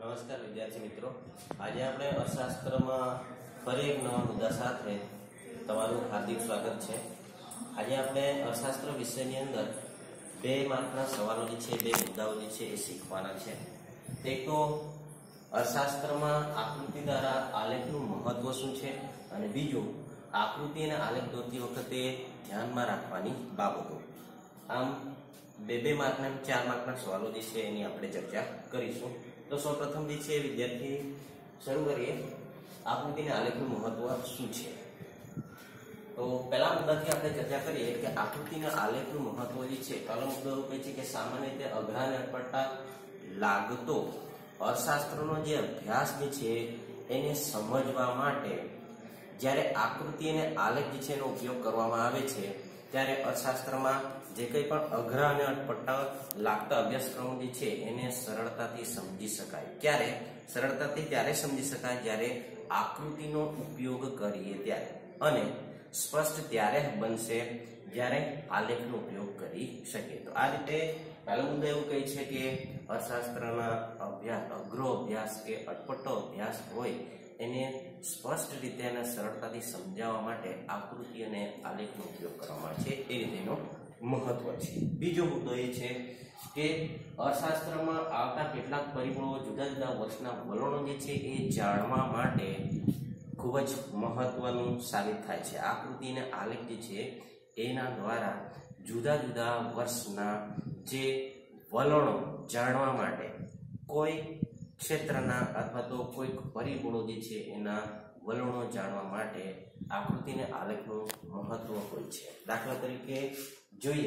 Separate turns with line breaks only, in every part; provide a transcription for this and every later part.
નમસ્કાર વિદ્યાર્થી મિત્રો, આજે આપણે અર્થશાસ્ત્રમાં ફરી એક નવા મુદ્દા સાથે તમારું હાર્દિક સ્વાગત છે। આજે આપણે અર્થશાસ્ત્ર વિષયની અંદર 2 માર્કના સવાલો જે છે, 2 મુદ્દાઓ જે છે એ શીખવાના છે। એક તો અર્થશાસ્ત્રમાં આકૃતિ દ્વારા આલેખનું મહત્વ શું છે અને બીજું આકૃતિ અને આલેખ દોરતી વખતે ધ્યાનમાં રાખવાની બાબતો। આમ 2 માર્કના 4 માર્કના સવાલો જે છે એની આપણે ચર્ચા કરીશું। तो સૌપ્રથમ જે છે વિદ્યાર્થી શરૂ કરીએ, આકૃતિને આલેખનું મહત્વ શું છે। તો પહેલા મુદ્દાથી આપણે ચર્ચા કરીએ કે આકૃતિને આલેખનું મહત્વ જે છે, પહેલો મુદ્દો એવું કહે છે કે સામાન્ય રીતે અઘરા અને અટપટા લાગતો અર્થશાસ્ત્રનો જે અભ્યાસ જે છે એને સમજવા માટે જ્યારે આકૃતિ અને આલેખ જે છે એનો ઉપયોગ કરવામાં આવે છે ત્યારે અર્થશાસ્ત્રમાં જે કંઈ પણ અઘરા અને અટપટા લાગતા અભ્યાસક્રમો જે છે એને સરળતાથી સમજી શકાય। ક્યારે સરળતાથી ત્યારે સમજી શકાય જ્યારે આકૃતિનો ઉપયોગ કરીએ ત્યારે, અને સ્પષ્ટ ત્યારે બનશે જ્યારે આલેખનો ઉપયોગ કરી શકીએ। તો આ રીતે પહેલો મુદ્દો એવું કહે છે કે અર્થશાસ્ત્રના અઘરો અભ્યાસ કે અટપટો અભ્યાસ હોય એને સ્પષ્ટ રીતે અને સરળતાથી સમજાવવા માટે આકૃતિ અને આલેખનો ઉપયોગ કરવામાં આવે છે, એ રીતે એનો મહત્વ છે। બીજો મુદ્દો એ છે કે અર્થશાસ્ત્રમાં આવતા કેટલાક પરિબળો જુદા જુદા વર્ષના વલણો જે છે એ જાણવા માટે ખૂબ જ મહત્વનું સાબિત થાય છે। આકૃતિ અને આલેખ જે છે એના દ્વારા જુદા જુદા વર્ષના જે વલણો જાણવા માટે કોઈ ક્ષેત્રના અથવા તો કોઈક પરિબળો જે છે એના વલણો જાણવા માટે આકૃતિ અને આલેખનું મહત્વ હોય છે। દાખલા તરીકે જોઈએ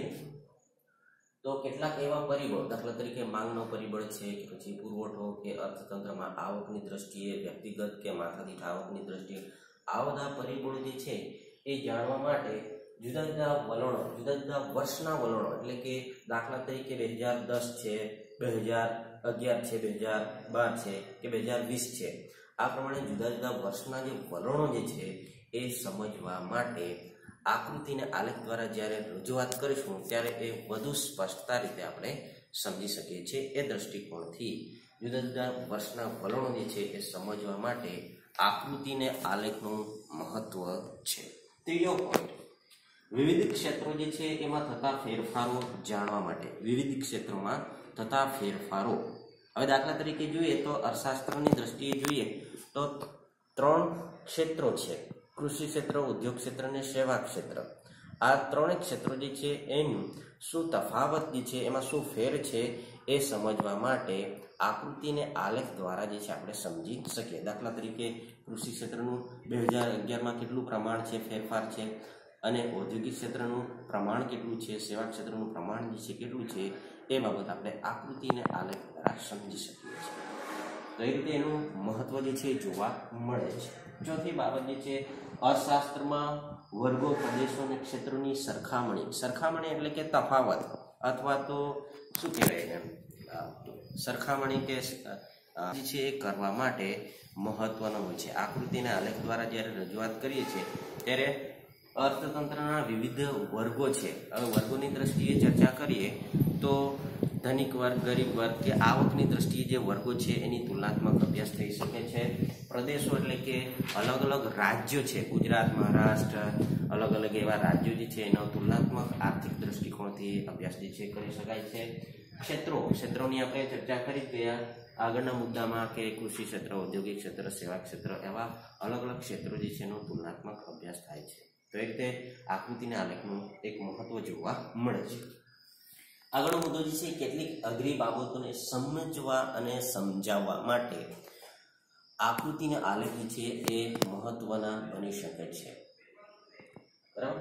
તો કેટલાક એવા પરિબળો, દાખલા તરીકે માંગનો પરિબળ છે કે પછી પુરવઠો કે અર્થતંત્રમાં આવકની દ્રષ્ટિએ, વ્યક્તિગત કે માથાદીઠ આવકની દ્રષ્ટિએ, આ બધા પરિબળો જે છે એ જાણવા માટે જુદા જુદા વલણો, જુદા જુદા વર્ષના વલણો, એટલે કે દાખલા તરીકે 2010 છે, 2011 છે, 2012 છે કે 2020 છે, આ પ્રમાણે જુદા જુદા વર્ષના જે વલણો જે છે એ સમજવા માટે આકૃતિને આલેખ દ્વારા જ્યારે રજૂઆત કરીશું ત્યારે એ વધુ સ્પષ્ટતા રીતે આપણે સમજી શકીએ છીએ। એ દ્રષ્ટિકોણથી જુદા જુદા વર્ષના વલણો જે છે એ સમજવા માટે આકૃતિને આલેખનું મહત્વ છે। ત્રીજો પોઈન્ટ, વિવિધ ક્ષેત્રો જે છે એમાં થતા ફેરફારો જાણવા માટે, વિવિધ ક્ષેત્રોમાં થતા ફેરફારો। હવે દાખલા તરીકે જોઈએ તો અર્થશાસ્ત્રની દ્રષ્ટિએ જોઈએ તો 3 ક્ષેત્રો છે, કૃષિ ક્ષેત્ર, ઉદ્યોગ ક્ષેત્ર અને સેવા ક્ષેત્ર। આ 3 ક્ષેત્રો જે છે એનું શું તફાવત જે છે, એમાં શું ફેર છે એ સમજવા માટે આકૃતિને આલેખ દ્વારા જે છે આપણે સમજી શકીએ। દાખલા તરીકે કૃષિ ક્ષેત્રનું 2011માં કેટલું પ્રમાણ છે, ફેરફાર છે, અને ઔદ્યોગિક ક્ષેત્રનું પ્રમાણ કેટલું છે, સેવા ક્ષેત્રનું પ્રમાણ જે છે કેટલું છે, એ બાબત આપણે આકૃતિને આલેખ દ્વારા સમજી શકીએ છીએ। તો એ રીતે એનું મહત્વ જે છે જોવા મળે છે। ચોથી બાબત જે છે, અર્થશાસ્ત્રમાં વર્ગો, પ્રદેશો અને ક્ષેત્રોની સરખામણી એટલે કે તફાવત, અથવા તો શું કહેવાય એને, સરખામણી કે જે છે એ કરવા માટે મહત્વનો હોય છે। આકૃતિના આલેખ દ્વારા જ્યારે રજૂઆત કરીએ છીએ ત્યારે અર્થતંત્રના વિવિધ વર્ગો છે, હવે વર્ગોની દ્રષ્ટિએ ચર્ચા કરીએ તો ધનિક વર્ગ, ગરીબ વર્ગ કે આવકની દ્રષ્ટિએ જે વર્ગો છે એની તુલનાત્મક અભ્યાસ થઈ શકે છે। પ્રદેશો એટલે કે અલગ અલગ રાજ્યો છે, ગુજરાત, મહારાષ્ટ્ર, અલગ અલગ એવા રાજ્યો જે છે એનો તુલનાત્મક આર્થિક દ્રષ્ટિકોણથી અભ્યાસ જે છે કરી શકાય છે। ક્ષેત્રોની આપણે ચર્ચા કરી ગયા આગળના મુદ્દામાં કે કૃષિ ક્ષેત્ર, ઔદ્યોગિક ક્ષેત્ર, સેવા ક્ષેત્ર, એવા અલગ અલગ ક્ષેત્રો જે છે એનો તુલનાત્મક અભ્યાસ થાય છે। તો એ રીતે આકૃતિના આલેખનું એક મહત્વ જોવા મળે છે। આગળનો મુદ્દો જે છે, કેટલીક અઘરી બાબતોને સમજવા અને સમજાવવા માટે આકૃતિના આલેખ જે છે એ મહત્વના બની શકે છે, બરાબર।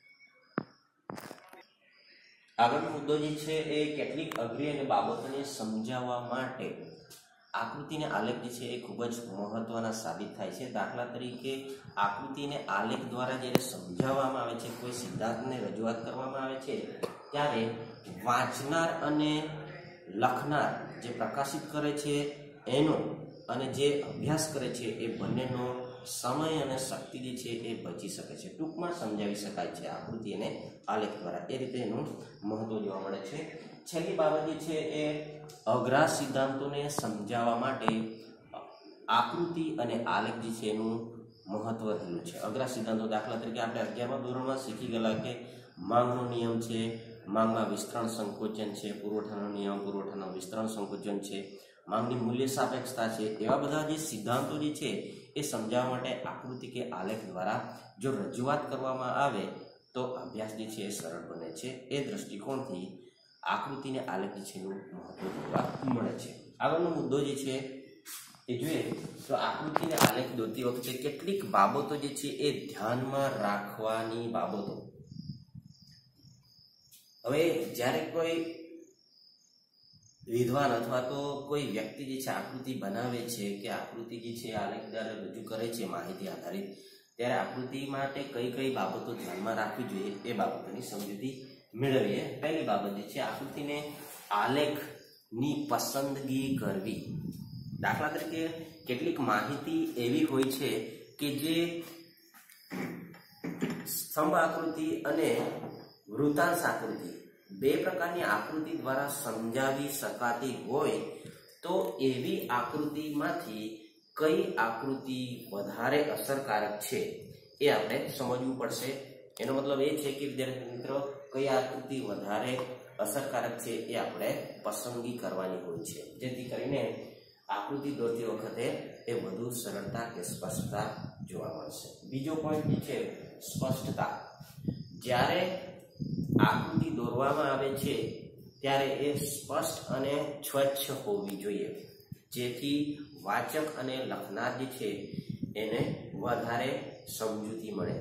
આગળનો મુદ્દો જે છે એ કેટલીક અઘરી અને બાબતોને સમજાવવા માટે આકૃતિને આલેખ જે છે એ ખૂબ જ મહત્વના સાબિત થાય છે। દાખલા તરીકે આકૃતિને આલેખ દ્વારા જ્યારે સમજાવવામાં આવે છે, કોઈ સિદ્ધાંતને રજૂઆત કરવામાં આવે છે ત્યારે વાંચનાર અને લખનાર જે પ્રકાશિત કરે છે એનો અને જે અભ્યાસ કરે છે એ બંનેનો સમય અને શક્તિ જે છે એ બચી શકે છે। ટૂંકમાં સમજાવી શકાય છે આકૃતિ અને આલેખ દ્વારા, એ રીતે એનું મહત્વ જોવા મળે છે। છેલ્લી બાબત જે છે એ અઘરા સિદ્ધાંતોને સમજાવવા માટે આકૃતિ અને આલેખ જે છે એનું મહત્વ રહેલું છે. અઘરા સિદ્ધાંતો દાખલા તરીકે આપણે 11મા ધોરણમાં શીખી ગયેલા કે માંગનો નિયમ છે, માંગમાં વિસ્તરણ સંકોચન છે, પુરવઠાનો નિયમ, પુરવઠાનો વિસ્તરણ સંકોચન છે, માંગની મૂલ્ય સાપેક્ષતા છે. એવા બધા જે સિદ્ધાંતો જે છે એ સમજાવવા માટે આકૃતિ કે આલેખ દ્વારા જો રજૂઆત કરવામાં આવે તો અભ્યાસ જે છે એ સરળ બને છે. એ દ્રષ્ટિકોણથી આકૃતિ અને આલેખ જે છે એનું મહત્વ જોવા મળે છે. આગળનો મુદ્દો જે છે એ જોઈએ તો આકૃતિ અને આલેખ દોરતી વખતે કેટલીક બાબતો જે છે એ ધ્યાનમાં રાખવાની બાબતો. હવે જ્યારે કોઈ વિદ્વાન અથવા તો કોઈ વ્યક્તિ જે છે આકૃતિ બનાવે છે કે આકૃતિ જે છે આલેખ દ્વારા રજૂ કરે છે માહિતી આધારિત, ત્યારે આકૃતિ માટે કઈ કઈ બાબતો ધ્યાનમાં રાખવી જોઈએ એ બાબતોની સમજૂતી મેળવીએ. પહેલી બાબત જે છે આકૃતિને આલેખની પસંદગી કરવી. દાખલા તરીકે કેટલીક માહિતી એવી હોય છે કે જે સ્તંભ આકૃતિ અને વૃત્તાંશ આકૃતિ બે પ્રકારની આકૃતિ દ્વારા સમજાવી શકાતી હોય તો એવી આકૃતિમાંથી કઈ આકૃતિ વધારે અસરકારક છે એ આપણે સમજવું પડશે. એનો મતલબ એ છે કે વિદ્યાર્થી મિત્રો કઈ આકૃતિ વધારે અસરકારક છે એ આપણે પસંદગી કરવાની હોય છે, જેથી કરીને આકૃતિ દોરતી વખતે એ વધુ સરળતા કે સ્પષ્ટતા જોવા મળશે. બીજો પોઈન્ટ જે છે સ્પષ્ટતા. જ્યારે આકૃતિ દોરવામાં આવે છે ત્યારે એ સ્પષ્ટ અને સ્વચ્છ હોવી જોઈએ, જેથી વાચક અને લખનાર જે છે એને વધારે સમજૂતી મળે.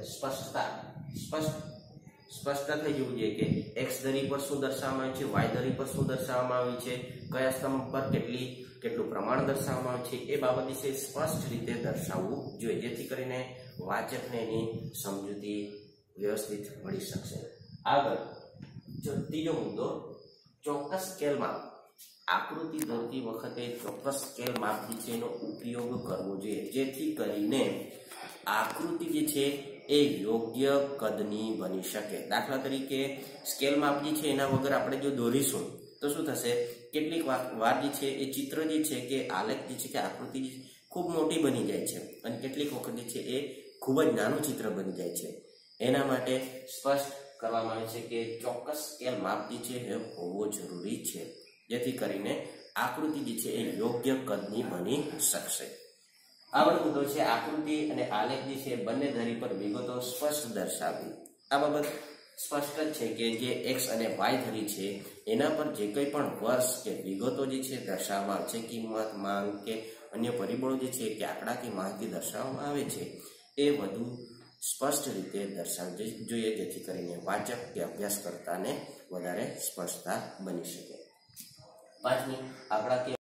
સ્પષ્ટતા થઈ જવું જોઈએ કે એક્સ ધરી પર શું દર્શાવવામાં આવ્યું છે, વાય ધરી પર શું દર્શાવવામાં આવ્યું છે, કયા સ્તંભ પર કેટલું પ્રમાણ દર્શાવવામાં આવ્યું છે, એ બાબત વિશે સ્પષ્ટ રીતે દર્શાવવું જોઈએ, જેથી કરીને વાચકને એની સમજૂતી વ્યવસ્થિત મળી શકશે. આગળ ત્રીજો મુદ્દો ચોક્કસ સ્કેલ માપ. આકૃતિ દોરતી વખતે ચોક્કસ સ્કેલ માપ જે છે એનો ઉપયોગ કરવો જોઈએ, જેથી કરીને આકૃતિ જે છે એ યોગ્ય કદની બની શકે. દાખલા તરીકે સ્કેલ માપ જે છે એના વગર આપણે જો દોરીશું તો શું થશે, કેટલીક વાર જે છે એ ચિત્ર જે છે કે આલેખ જે છે કે આકૃતિ ખૂબ મોટી બની જાય છે અને કેટલીક વખત જે છે એ ખૂબ જ નાનું ચિત્ર બની જાય છે. એના માટે સ્પષ્ટ કરવામાં આવે છે કે ચોક્કસ સ્કેલ માપ જે છે એ હોવો જરૂરી છે, જેથી કરીને આકૃતિ જે છે એ યોગ્ય કદની બની શકશે. આગળ મુદ્દો છે આકૃતિ અને આલેખ જે છે બંને ધરી પર વિગતો સ્પષ્ટ દર્શાવવી. આ બાબત સ્પષ્ટ જ છે કે જે એક્સ અને વાય ધરી છે એના પર જે કંઈ પણ વર્ષ કે વિગતો જે છે દર્શાવવામાં આવે છે, કિંમત, માંગ કે અન્ય પરિબળો જે છે કે આંકડા કે માહિતી દર્શાવવામાં આવે છે એ વધુ સ્પષ્ટ રીતે દર્શાવવી જોઈએ, જેથી કરીને વાચક કે અભ્યાસકર્તાને વધારે સ્પષ્ટતા બની શકે. પાંચમી, આંકડાકીય